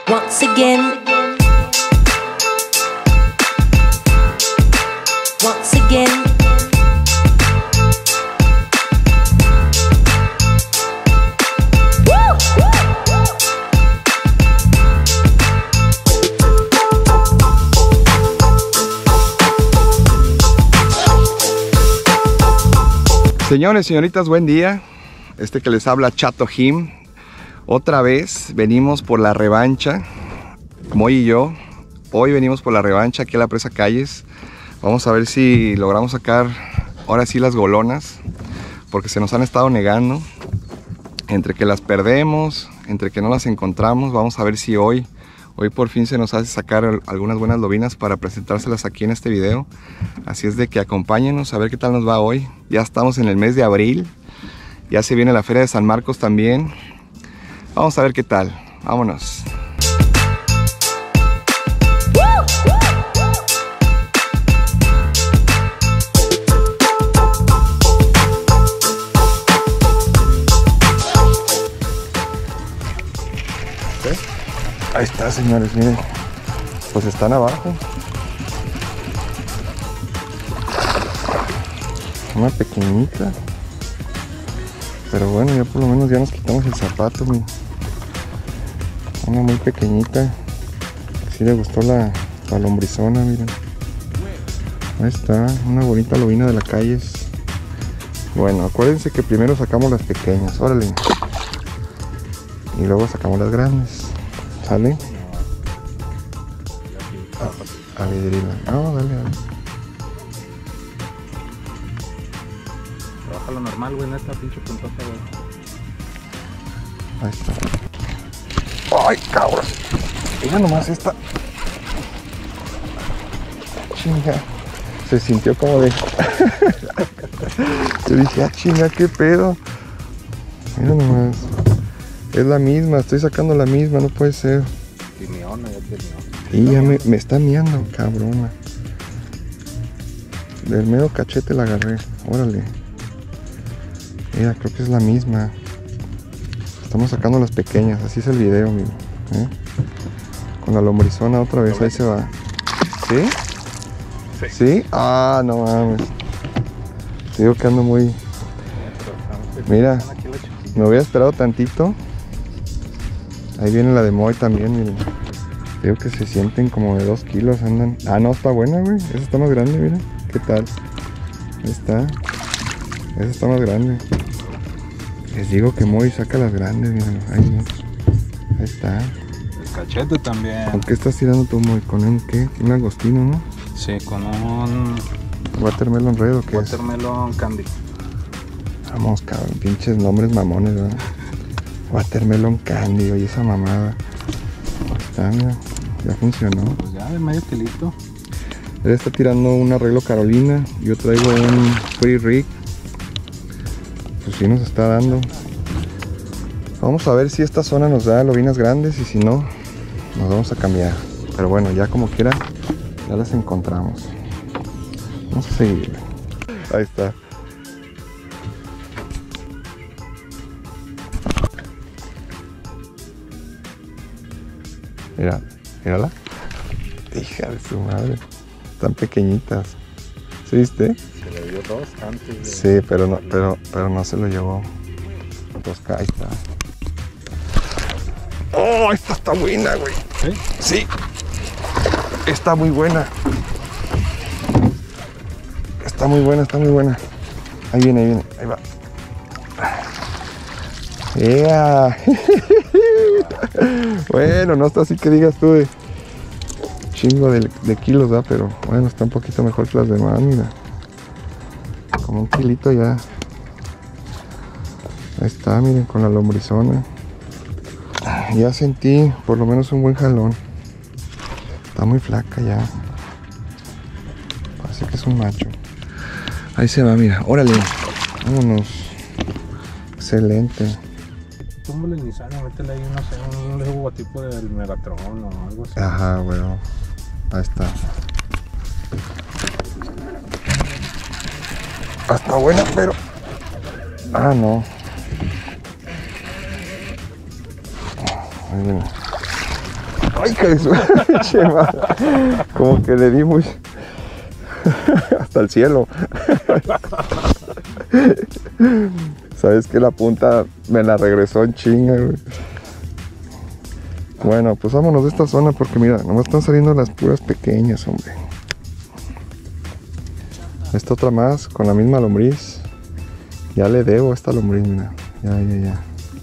once again. Once again. Señores, señoritas, buen día. Este que les habla Chato Jim. Otra vez venimos por la revancha, Moy y yo. Hoy venimos por la revancha aquí a la presa Calles. Vamos a ver si logramos sacar ahora sí las golonas, porque se nos han estado negando. Entre que las perdemos, entre que no las encontramos, vamos a ver si hoy por fin se nos hace sacar algunas buenas lobinas para presentárselas aquí en este video. Así es de que acompáñenos a ver qué tal nos va hoy. Ya estamos en el mes de abril, ya se viene la feria de San Marcos también. Vamos a ver qué tal, vámonos. Ahí está, señores, miren, pues están abajo. Una pequeñita, pero bueno, ya por lo menos ya nos quitamos el zapato, miren. Una muy pequeñita, sí le gustó la lombrizona, miren. Ahí está, una bonita lobina de la Calles. Bueno, acuérdense que primero sacamos las pequeñas, órale, y luego sacamos las grandes. ¿Sale? A vidrila. No, dale. Trabaja lo normal, güey, en esta pinche puntota, güey. Ahí está. ¡Ay, cabrón! Mira nomás esta. Chinga. Se sintió como de... Yo dije, chinga, qué pedo. Mira nomás. Es la misma, estoy sacando la misma, no puede ser. Timeona, ya timeona. Y ya me está miando, cabrona. Del medio cachete la agarré, órale. Mira, creo que es la misma. Estamos sacando las pequeñas, así es el video, amigo. Con la lombrizona otra vez, ahí se va. ¿Sí? Sí. ¿Sí? Ah, no mames. Digo que ando muy... Mira, me hubiera esperado tantito. Ahí viene la de Moy también, miren. Digo que se sienten como de 2 kilos, andan. Ah, no, está buena, güey. Esa está más grande, miren. ¿Qué tal? Ahí está. Esa está más grande. Les digo que Moy saca las grandes, miren. Ahí está. El cachete también. ¿Con qué estás tirando tú, Moy? ¿Con un qué? Un langostino, ¿no? Sí, con un Watermelon Red, ¿o qué es? Watermelon Candy. Vamos, cabrón, pinches nombres mamones, ¿verdad? Watermelon Candy, oye, esa mamada. Está, mira, ya funcionó. Pues ya de medio kilito. Él está tirando un arreglo Carolina, yo traigo un Free Rig. Pues sí nos está dando. Vamos a ver si esta zona nos da lobinas grandes y si no, nos vamos a cambiar. Pero bueno, ya como quiera, ya las encontramos. Vamos a seguir. Ahí está. Mira, mírala. Hija de su madre. Están pequeñitas. ¿Sí viste? Se le dio 2 antes de... Sí, pero no se lo llevó. Ahí está. ¡Oh! Esta está buena, güey. ¿Sí? Sí. Está muy buena. Está muy buena, está muy buena. Ahí viene, ahí va. ¡Ea! Bueno, no está así que digas tú de chingo de kilos, ¿verdad? Pero bueno, está un poquito mejor que las demás, mira. Como un kilito ya. Ahí está, miren, con la lombrizona. Ya sentí por lo menos un buen jalón. Está muy flaca ya. Parece que es un macho. Ahí se va, mira, órale. Vámonos. Excelente. Túmbale ni sale, métele ahí, no sé, un logotipo del Megatron o algo así. Ajá, bueno. Ahí está. Está buena, pero... Ah, no. Ahí viene. ¡Ay, hija de su madre! Como que le di muy... hasta el cielo. Sabes que la punta me la regresó en chinga, güey. Bueno, pues vámonos de esta zona porque mira, nomás están saliendo las puras pequeñas, hombre. Esta otra más con la misma lombriz. Ya le debo a esta lombriz, mira. Ya.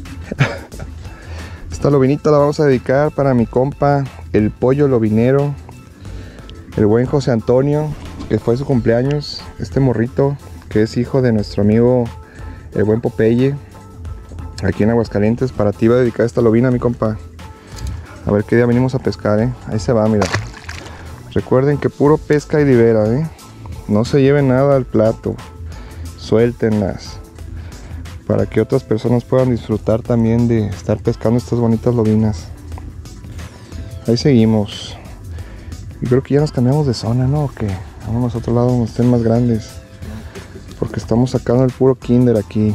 Esta lobinita la vamos a dedicar para mi compa, el pollo lobinero, el buen José Antonio, que fue su cumpleaños. Este morrito, que es hijo de nuestro amigo, el buen Popeye, aquí en Aguascalientes. Para ti va a dedicar esta lobina, mi compa. A ver qué día venimos a pescar, Ahí se va, mira. Recuerden que puro pesca y libera, No se lleven nada al plato. Suéltenlas. Para que otras personas puedan disfrutar también de estar pescando estas bonitas lobinas. Ahí seguimos. Y creo que ya nos cambiamos de zona, ¿no? ¿O qué? Vamos a otro lado donde estén más grandes. Porque estamos sacando el puro kinder aquí.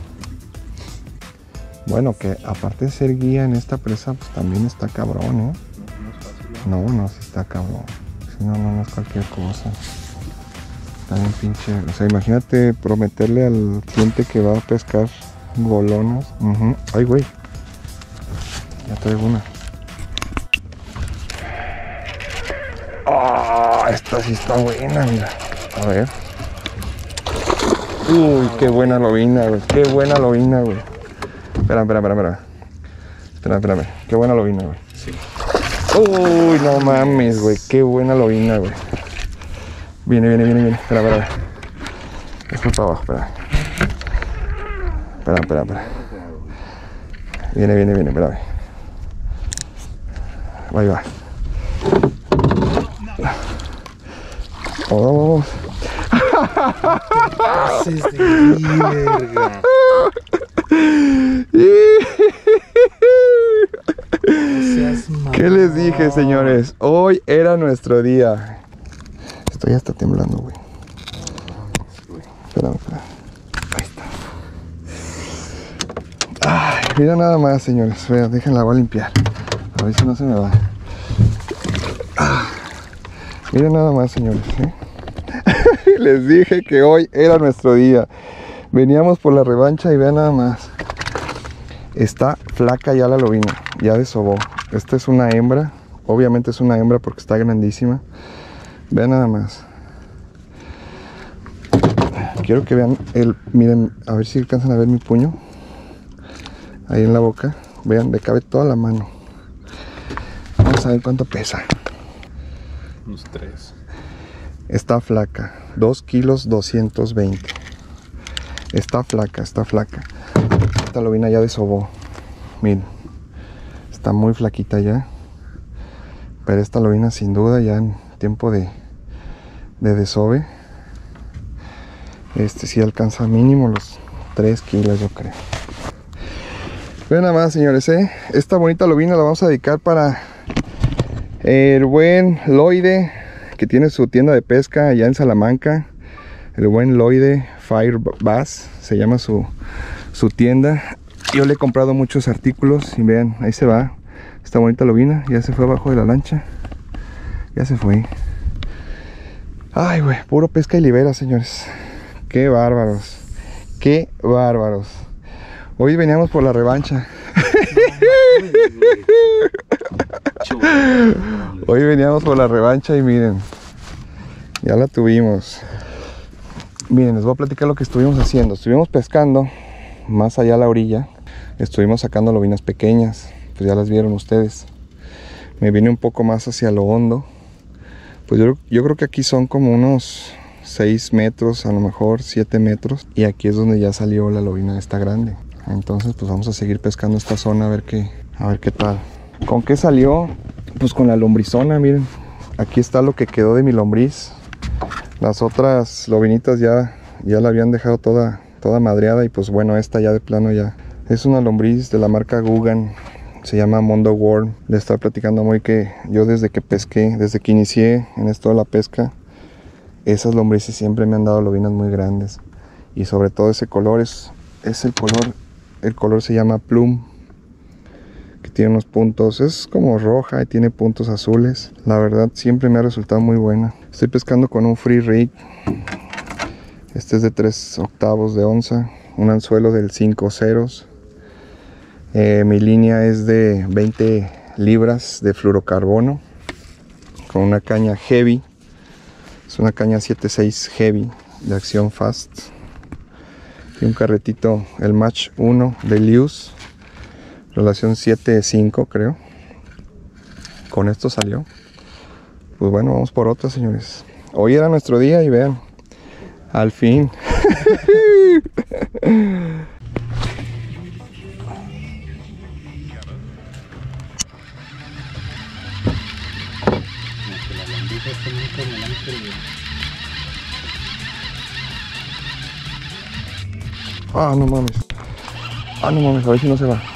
Bueno, que aparte de ser guía en esta presa, pues también está cabrón, No, sí está cabrón. Si no es cualquier cosa. Está bien pinche. O sea, imagínate prometerle al cliente que va a pescar golonas. Ay, güey. Ya traigo una. Ah, esta sí está buena, mira. A ver. Uy, qué buena lobina, güey. Qué buena lobina, güey. Espera. Espérame. Qué buena lobina, güey. Sí. Uy, no mames, güey. Qué buena lobina, güey. Viene. Espera. Esto para abajo, espera. Viene, espérame. Ahí va. Vamos. Verga. ¿Qué les dije, señores? Hoy era nuestro día. Esto ya está temblando, güey. Espera. Ahí está. Ay, mira nada más, señores. Vean, déjenla, voy a limpiar. A ver si no se me va. Mira nada más, señores. Les dije que hoy era nuestro día. Veníamos por la revancha y vean nada más. Está flaca ya la lobina. Ya desobó. Esta es una hembra. Obviamente es una hembra porque está grandísima. Vean nada más. Quiero que vean miren, a ver si alcanzan a ver mi puño. Ahí en la boca. Vean, le cabe toda la mano. Vamos a ver cuánto pesa. Unos 3. Está flaca. 2 kilos 220. Está flaca. Esta lobina ya desobó. Miren. Está muy flaquita ya. Pero esta lobina sin duda ya en tiempo de desove. Sí alcanza mínimo los 3 kilos, yo creo. Vean nada más, señores, esta bonita lobina la vamos a dedicar para el buen Loide, que tiene su tienda de pesca allá en Salamanca. El buen Loide Fire Bass se llama su tienda. Yo le he comprado muchos artículos y vean, ahí se va esta bonita lobina. Ya se fue abajo de la lancha. Ya se fue. Ay, güey, puro pesca y libera, señores. Qué bárbaros. Qué bárbaros. Hoy veníamos por la revancha. Hoy veníamos por la revancha y miren, ya la tuvimos. Miren, les voy a platicar lo que estuvimos haciendo. Estuvimos pescando más allá a la orilla. Estuvimos sacando lobinas pequeñas. Pues ya las vieron ustedes. Me vine un poco más hacia lo hondo. Pues yo creo que aquí son como unos 6 metros, a lo mejor 7 metros. Y aquí es donde ya salió la lobina esta grande. Entonces pues vamos a seguir pescando esta zona a ver qué tal. ¿Con qué salió? Pues con la lombrizona, miren. Aquí está lo que quedó de mi lombriz. Las otras lobinitas ya la habían dejado toda madreada. Y pues bueno, esta ya de plano ya. Es una lombriz de la marca Gugan. Se llama Mondo Worm. Le estaba platicando a Moy que yo desde que pesqué, desde que inicié en esto de la pesca, esas lombrices siempre me han dado lobinas muy grandes. Y sobre todo ese color es el color se llama plum, que tiene unos puntos, es como roja y tiene puntos azules. La verdad siempre me ha resultado muy buena. Estoy pescando con un free rig. Este es de 3/8 de onza, un anzuelo del 5 ceros. Mi línea es de 20 libras de fluorocarbono con una caña heavy. Es una caña 7.6 heavy de acción fast. Y un carretito, el Match 1 de Lewis, relación 7.5 creo. Con esto salió. Pues bueno, vamos por otra, señores. Hoy era nuestro día y vean, al fin. Ah, no mames. Ah, no mames, a ver si no se va.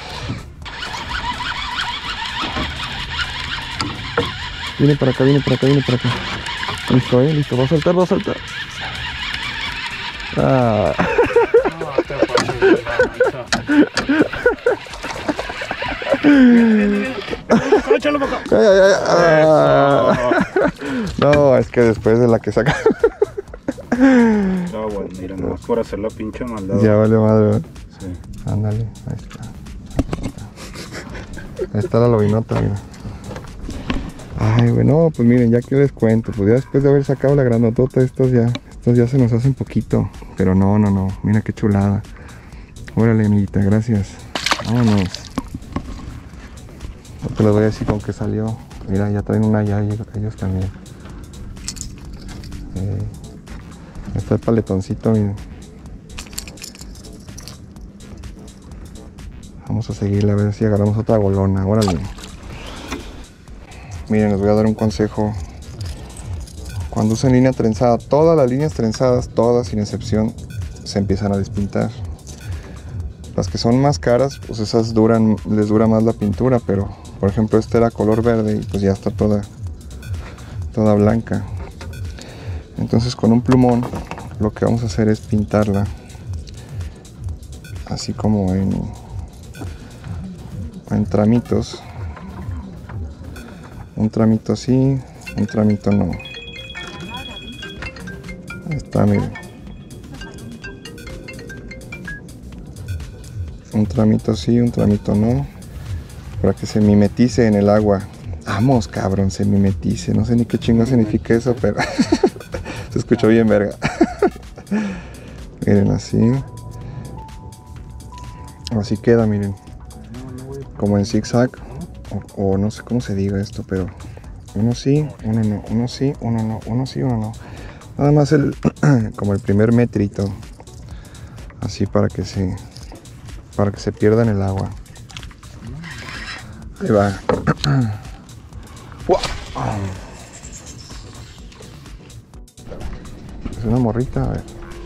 Viene para acá, viene para acá, viene para acá. Listo, listo. Va a saltar, va a saltar. Ah. No, es que después de la que saca. No, bueno, mira, nomás por hacer la pinche maldad. Ya vale madre, ¿verdad? Sí. Ándale, ahí está. Ahí está la lobinota, mira. Ay, bueno, pues miren, ya que les cuento, pues ya después de haber sacado la grandotota, estos ya se nos hacen poquito. Pero no, mira qué chulada. Órale, amiguita, gracias. Vámonos. No te les voy a decir con qué salió. Mira, ya traen una ya ellos también. Está el paletoncito, miren. Vamos a seguirle a ver si agarramos otra golona. Órale. Miren, les voy a dar un consejo. Cuando usen línea trenzada, todas las líneas trenzadas, todas sin excepción, se empiezan a despintar. Las que son más caras, pues esas les dura más la pintura, pero por ejemplo esta era color verde y pues ya está toda blanca. Entonces con un plumón lo que vamos a hacer es pintarla así como en tramitos. Un tramito sí, un tramito no. Ahí está, miren. Un tramito sí, un tramito no. Para que se mimetice en el agua. Vamos, cabrón, se mimetice. No sé ni qué chingo significa eso, pero se escuchó bien verga. Miren, así. Así queda, miren. Como en zigzag. O no sé cómo se diga esto, pero uno sí, uno no, uno sí, uno no, uno sí, uno no. Nada más como el primer metrito, así para que se pierda en el agua. Ahí va. Es una morrita, a ver.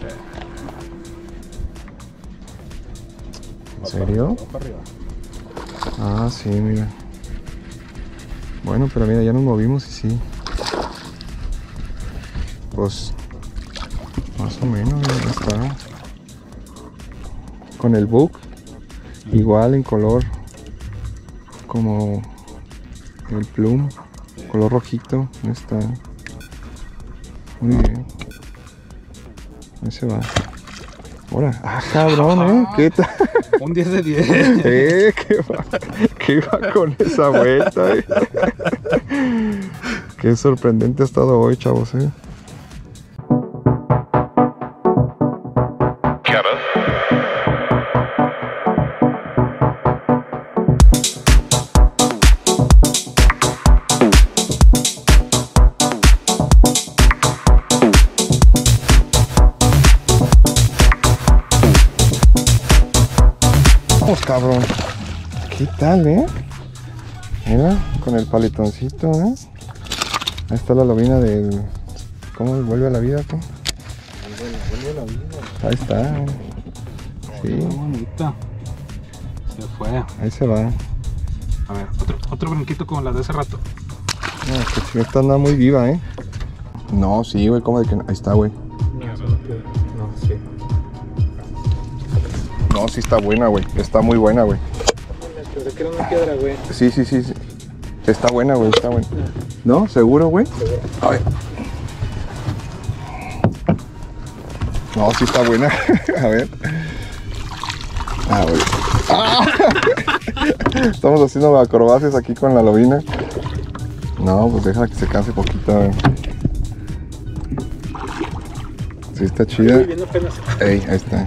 ¿En serio? Ah, sí, mira. Bueno, pero mira, ya nos movimos y sí. Pues más o menos, ya está. Con el book, igual en color como el plum, color rojito, ahí está. Muy bien. Ahí se va. Ahora, ah, cabrón, ¿qué tal? Un 10 de 10. ¿Qué va con esa vuelta, Qué sorprendente ha estado hoy, chavos, Vamos, cabrón. ¿Qué tal, Mira, con el paletoncito, Ahí está la lobina del... ¿Cómo vuelve a la vida, tú? Vuelve a la vida. Ahí está. Sí. Qué bonita. Se fue. Ahí se va. A ver, otro brinquito como la de hace rato. No, que si esta anda muy viva, No, sí, güey, ¿cómo de que no? Ahí está, güey. No, sí. No, sí está buena, güey. Está muy buena, güey. Pensé que era una piedra, güey. Sí. Está buena, güey, está buena. ¿No? ¿Seguro, güey? Seguro. A ver. No, sí está buena. A ver. Ah, güey. ¡Ah! Estamos haciendo acrobacias aquí con la lobina. No, pues déjala que se canse poquito, güey. Sí, está chida. Estoy viendo apenas. Ey, ahí está.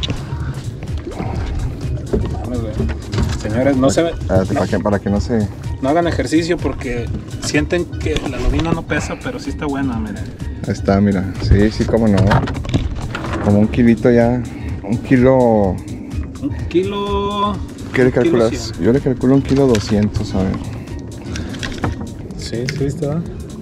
Mames, güey. Señores, no se Para que no se... no hagan ejercicio porque sienten que la lobina no pesa, pero sí está buena, miren. Ahí está, mira. Sí, cómo no. Como un kilito ya. Un kilo... Un kilo... ¿Qué le un kilo calculas? 100. Yo le calculo 1,2 kilos, a ver. Sí, está.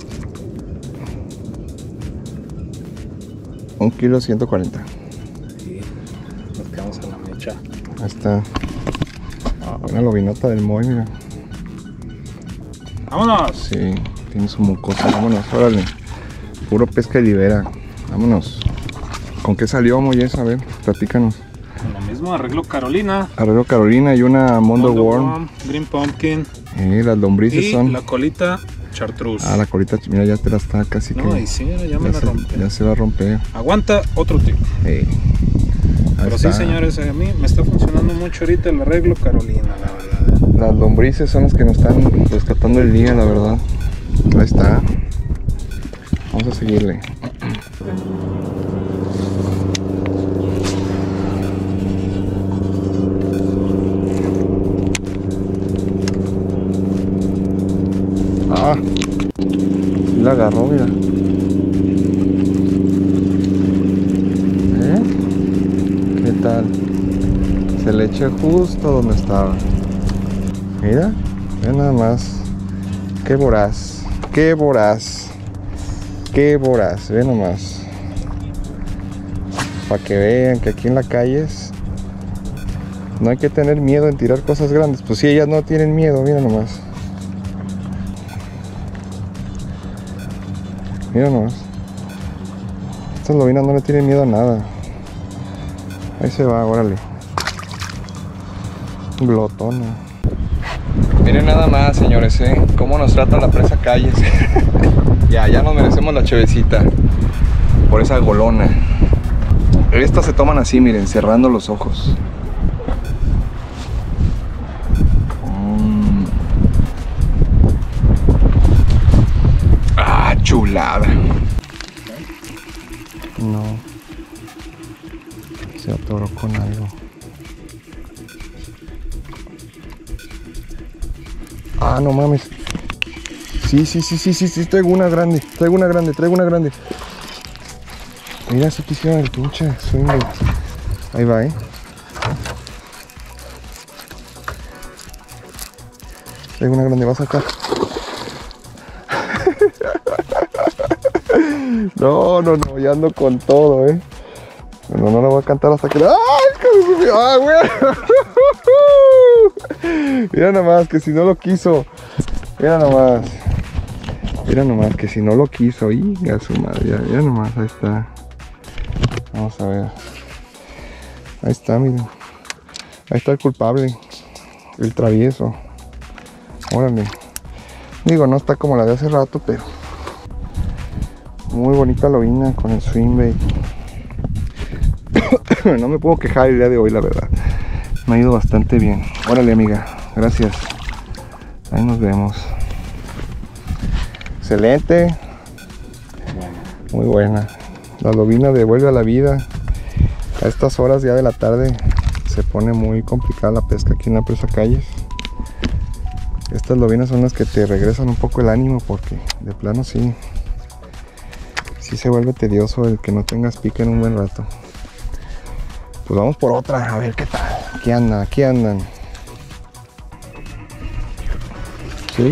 1,140 kilos. Sí, nos quedamos a la mecha. Ahí está. Una lobinota del Moy, mira. ¡Vámonos! Sí, tiene su mucosa. Vámonos, órale. Puro pesca y libera. Vámonos. ¿Con qué salió, Moyes? A ver, platícanos. Con lo mismo, arreglo Carolina. Arreglo Carolina y una Mondo Worm. Green Pumpkin. Las lombrices Y son... la colita Chartreuse. Ah, la colita, mira, ya te la está casi No, que... y sí, ya me la rompe. Ya se va a romper. Aguanta otro tip. Ahí Pero está. sí, señores, a mí me está funcionando mucho ahorita el arreglo Carolina, la verdad. Las lombrices son las que nos están rescatando el día, la verdad. Ahí está. Vamos a seguirle. Ah, sí la agarró, mira. ¿Qué tal? Se le eché justo donde estaba. Mira, ve nada más. Qué voraz, qué voraz, qué voraz, ve nomás. Para que vean que aquí en la calle no hay que tener miedo en tirar cosas grandes. Pues si ellas no tienen miedo, mira nomás. Mira nomás. Estas lobinas no le tienen miedo a nada. Ahí se va, órale. Glotona. Miren nada más, señores, cómo nos trata la presa Calles. ya nos merecemos la chevecita por esa golona. Estas se toman así, miren, cerrando los ojos. Ah, chulada. No. Se atoró con algo. Ah, no mames. Sí, traigo una grande. Mira, si quisieron el pinche swing. Ahí va, Traigo una grande, va a sacar. No, ya ando con todo, Pero no la voy a cantar hasta que... ¡Ay, ¡ah, güey! Mira nomás, que si no lo quiso. Mira nomás, que si no lo quiso. ¡Higa su madre! Mira nomás, ahí está. Vamos a ver. Ahí está, miren. Ahí está el culpable. El travieso. Órale. Digo, no está como la de hace rato, pero... Muy bonita lobina con el swing bait. No me puedo quejar el día de hoy, la verdad. Me ha ido bastante bien. Órale, amiga. Gracias. Ahí nos vemos. Excelente. Muy buena. La lobina devuelve a la vida. A estas horas ya de la tarde se pone muy complicada la pesca aquí en la presa Calles. Estas lobinas son las que te regresan un poco el ánimo porque de plano sí se vuelve tedioso el que no tengas pique en un buen rato. Pues vamos por otra, a ver qué tal. Aquí andan. ¿Sí?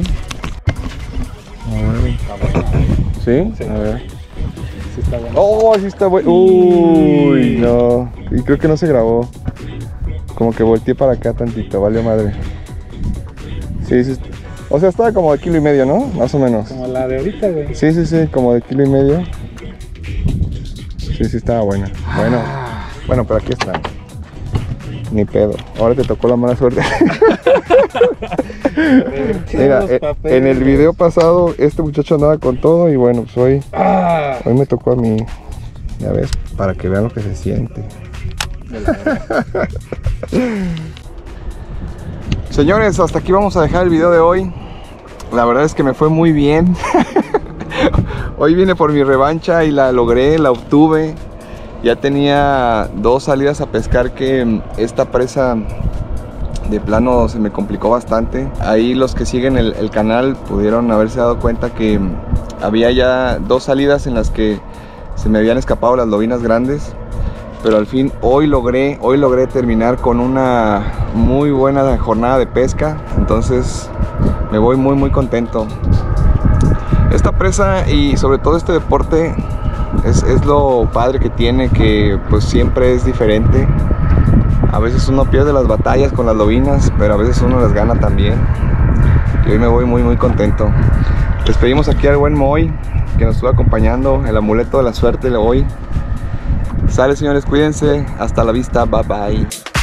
¿Sí? A ver. Sí está bueno. Oh, sí está bueno. Uy, no. Y creo que no se grabó. Como que volteé para acá tantito, vale madre. Sí. O sea, estaba como de 1,5 kilos, ¿no? Más o menos. Como la de ahorita, güey. Sí, como de 1,5 kilos. Sí, estaba buena. Bueno, pero aquí están. Ni pedo. Ahora te tocó la mala suerte. Mira, en el video pasado este muchacho andaba con todo y bueno, pues hoy me tocó a mí. Ya ves, para que vean lo que se siente. Señores, hasta aquí vamos a dejar el video de hoy. La verdad es que me fue muy bien. Hoy vine por mi revancha y la logré, la obtuve. Ya tenía 2 salidas a pescar que esta presa de plano se me complicó bastante. Ahí los que siguen el canal pudieron haberse dado cuenta que había ya 2 salidas en las que se me habían escapado las lobinas grandes. Pero al fin hoy logré terminar con una muy buena jornada de pesca. Entonces me voy muy contento. Esta presa y sobre todo este deporte es lo padre que tiene, que pues siempre es diferente. A veces uno pierde las batallas con las lobinas, pero a veces uno las gana también. Y hoy me voy muy contento. Les pedimos aquí al buen Moy que nos estuvo acompañando, el amuleto de la suerte de hoy. Sale, señores, cuídense, hasta la vista, bye bye.